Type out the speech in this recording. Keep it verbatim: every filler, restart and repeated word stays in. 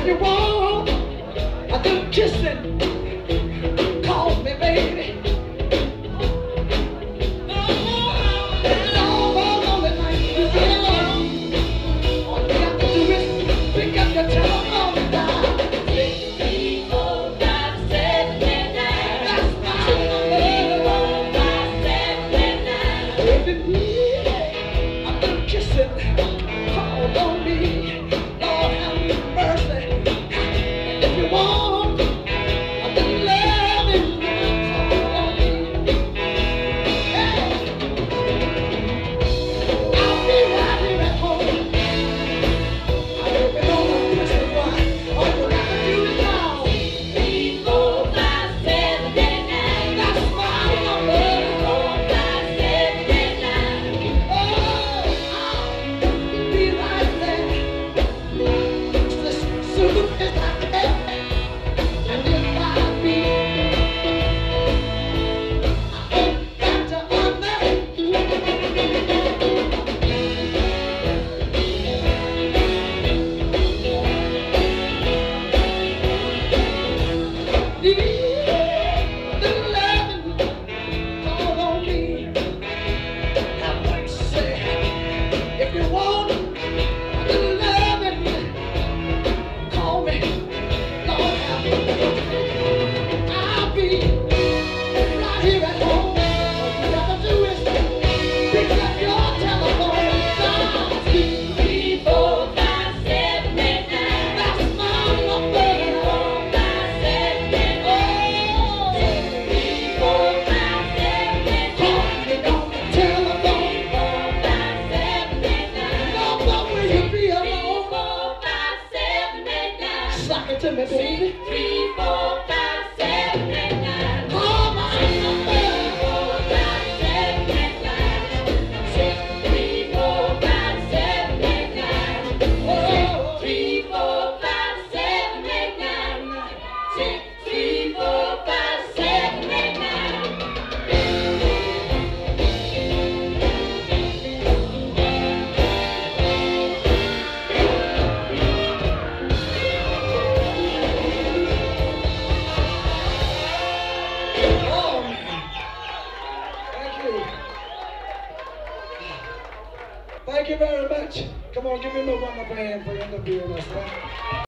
you want a good kissing, call me, baby. To me, baby. Three, four, five, seven, eight, nine. Call my number. Three, four, five, seven, eight, nine. Six, three, four, five, seven, eight, nine. Six, three, four, five, seven, eight, nine. Six, three, four, five, seven, eight, nine. Thank you very much. Come on, give me a one of hand for interviewing us, man.